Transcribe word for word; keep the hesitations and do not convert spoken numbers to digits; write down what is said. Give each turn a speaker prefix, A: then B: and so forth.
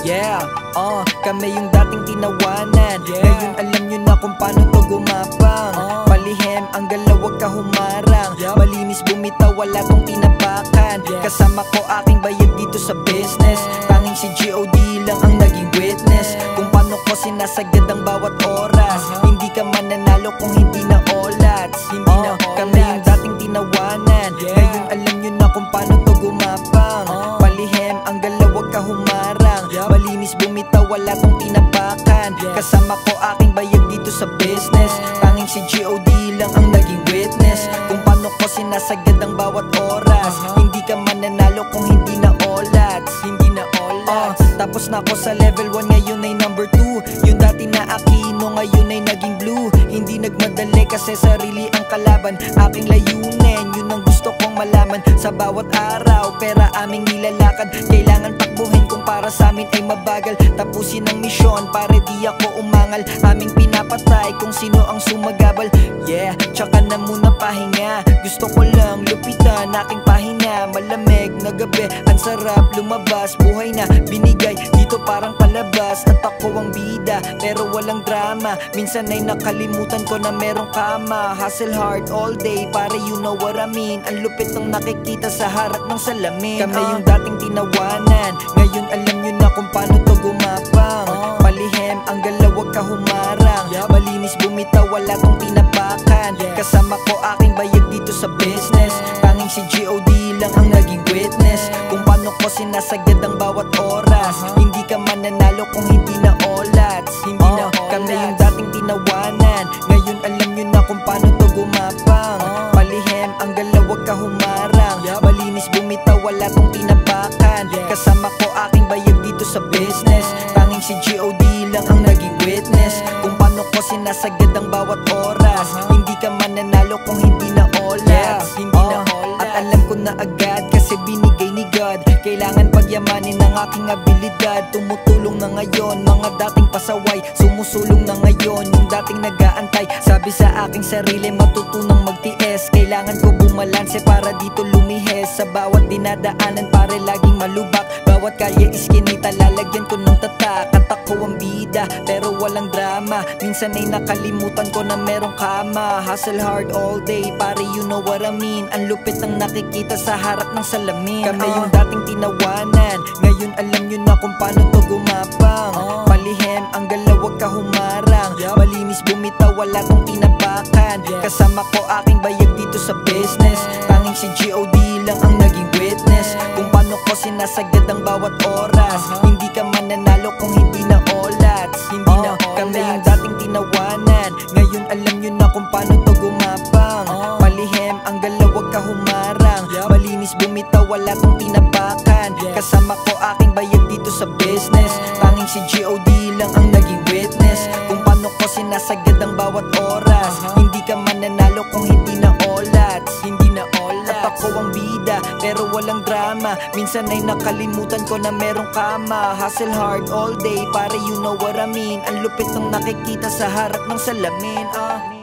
A: Yeah, uh, kami yung dating tinawanan. yeah. Ngayon alam nyo na kung paano to gumapang. uh. Palihim ang galaw, wag ka humarang. yep. Malinis bumitaw, wala tong tinapakan. yes. Kasama ko aking bayad dito sa business. Tanging si G O D lang ang naging witness kung paano ko sinasagad ang bawat oras. uh-huh. Hindi ka mananalo kung hindi na olats. Hindi uh, na olats. Kami yung dating tinawanan. yeah. Ngayon alam nyo na kung paano to gumapang. uh. Palihim ang galaw, wag ka humarang. yep. Malinis bumitaw, wala tong tinapakan. yes. Kasama ko aking bayad dito sa business. Tanging si G O D lang ang naging witness kung paano ko sinasagad ang bawat oras. uh-huh. Hindi ka mananalo kung hindi na olats. Hindi na olats. uh, Tapos na ako sa level one, ngayon ay number two. Yung dati na Aquino, ngayon ay naging blue. Hindi nagmadali kasi sarili ang kalaban. Aking layunin, yun ang gusto kong malaman. Sa bawat araw, pera aming nilalakad. Kailangan takbuhin kung para sa amin ay mabagal. Tapusin ang misyon, para di ako umangal. Aming pinapatay kung sino ang sumagabal. Yeah, tsaka na muna pahinga. Gusto ko lang lupitan aking pahina. Malamig na gabi, ang sarap lumabas. Buhay na binigay, dito parang palabas. At ako ang bida, pero walang drama. Minsan ay nakalimutan ko na merong kama. Hustle hard all day, pare you know what I mean. Ang lupit ng nakikita sa harap ng salamin. Kami uh. yung dating tinawanan. Ngayon alam nyo na kung paano to gumapang. uh. Palihim ang galaw, wag ka humarang. yep. Malinis bumitaw, wala tong tinapakan. yeah. Kasama ko aking bayad dito sa business. Tanging si G O D lang ang naging witness kung paano ko sinasagad ang bawat oras. uh-huh. Hindi ka mananalo kung hindi na olats. Hindi uh, na olats. Kami yung dating tinawanan. Ngayon alam nyo na kung paano to gumapang. uh. Palihim ang galaw, wag ka humarang. yep. Malinis bumitaw, wala tong tinapakan. yeah. Kasama ko aking bayad dito sa business. Tanging si G O D lang ang naging witness kung paano ko sinasagad ang bawat oras. uh-huh. Hindi ka mananalo kung hindi na olats. yeah. Hindi uh, na olats. At alam ko na agad kasi binigay ni God. Kailangan pagyamanin ng aking abilidad. Tumutulong na ngayon, mga dating pasaway sumusulong na ngayon, yung dating nag-aantay. Sabi sa aking sarili, matutunang magtiis. Kailangan ko bumalanse para dito lumihes. Sa bawat dinadaanan, pare laging malubak. Bawat kalye iskinita, lalagyan ko ng tatak. At ako ang bida, pero walang drama. Minsan ay nakalimutan ko na merong kama. Hustle hard all day, pare you know what I mean. Ang lupit ng nakikita sa harap ng salamin. Kami uh. yung dating tinawanan. Ngayon alam nyo na kung paano to gumapang. uh. Palihim ang galaw, wag ka humarang. yep. Malinis bumitaw, wala tong tinapakan. yeah. Kasama ko aking bayad dito sa business. Tanging si G O D lang ang naging witness kung paano ko sinasagad ang bawat oras. uh-huh. Hindi ka mananalo kung hindi na olats. Hindi uh, na olats. Kami yung dating tinawanan. Ngayon alam nyo na kung paano to gumapang. uh. Palihim ang galaw, wag ka humarang. yep. Malinis bumitaw, wala tong tinapakan. yeah. Kasama ko aking bayad dito sa business. Tanging si G O D lang ang naging witness kung paano ko sinasagad ang bawat oras. uh-huh. Hindi ka mananalo kung hindi na olats. Hindi na olats. At ako ang bida, pero walang drama. Minsan ay nakalimutan ko na merong kama. Hustle hard all day, pare you know what I mean. Ang lupit ng nakikita sa harap ng salamin. uh.